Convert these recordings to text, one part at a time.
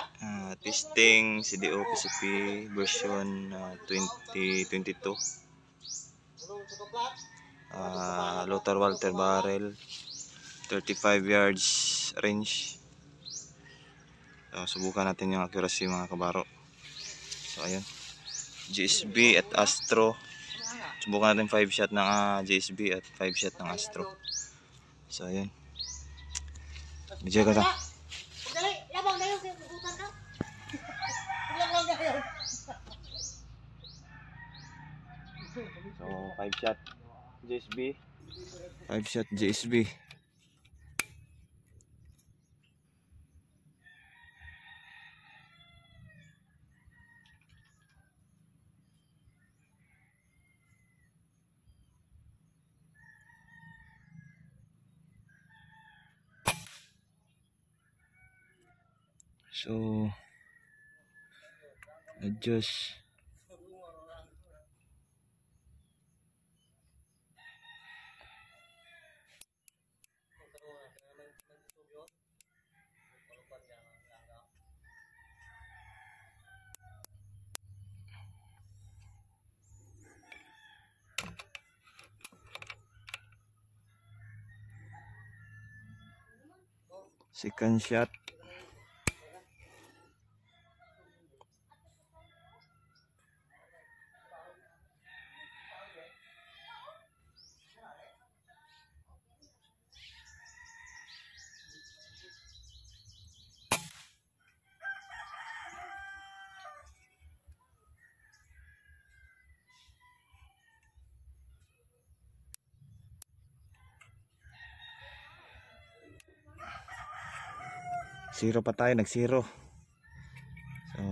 Testing CDO PCP version 2022. Lothar Walther barrel, 35 yards range. Subukan natin yung accuracy mga kabaro. So ayun, GSB at Astro. Subukan natin 5 shot ng GSB at 5 shot ng Astro. So ayun, medyo ka ta. So 5 shot GSB, 5 shot GSB. So adjust. Second shot. Zero pa tayo, nag-zero. So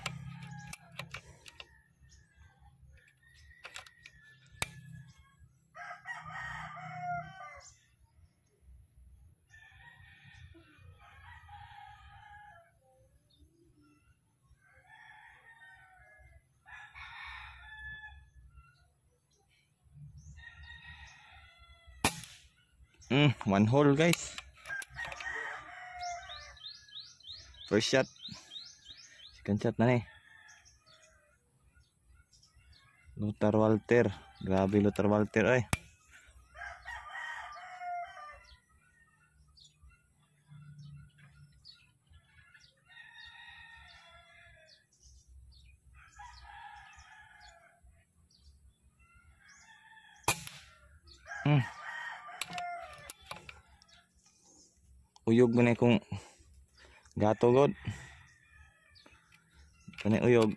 one hole guys. First shot, second shot na nih. Lothar Walther, grabe Lothar Walther ay. Uyog mo na kung gato god. Kanay uyog.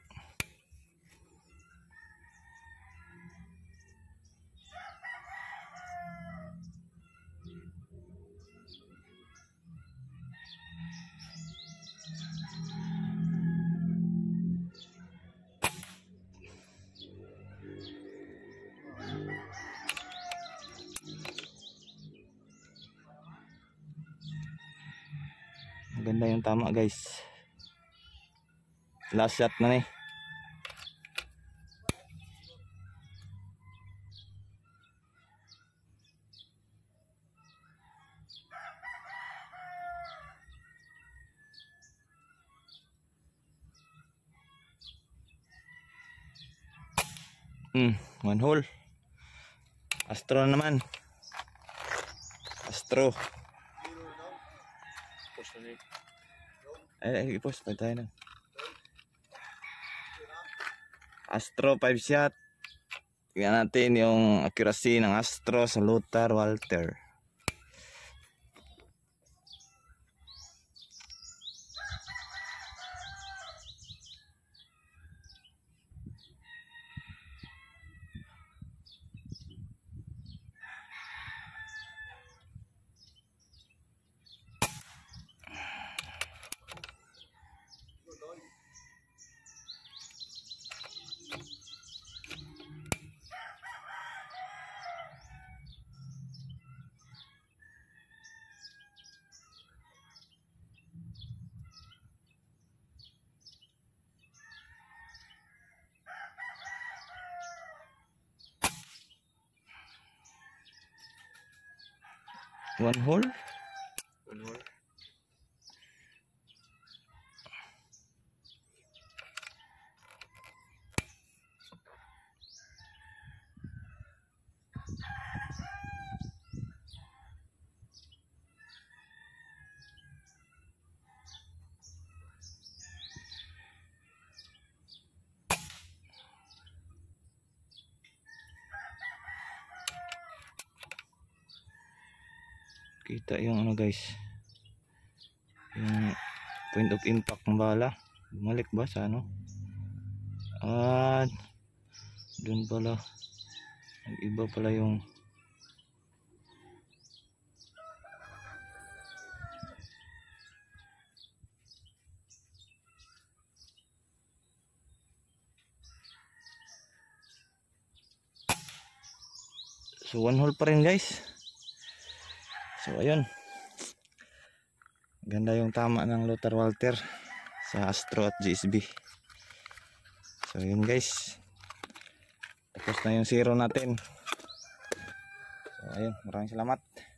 Maganda yung tama guys. Last shot na nih. One hole. Astro naman. Astro. I-post pa tayo na. Astro 5 shot. Tingnan natin yung accuracy ng Astro sa Lothar Walther. One hole. Kita yung ano guys, yung point of impact ng bala. Bumalik ba sa ano? Dun pala. Iba pala yung so one hole pa rin guys. So ayun, ganda yung tama ng Lothar Walther sa Astro at GSB. So yun guys, tapos na yung zero natin. So ayun, maraming salamat.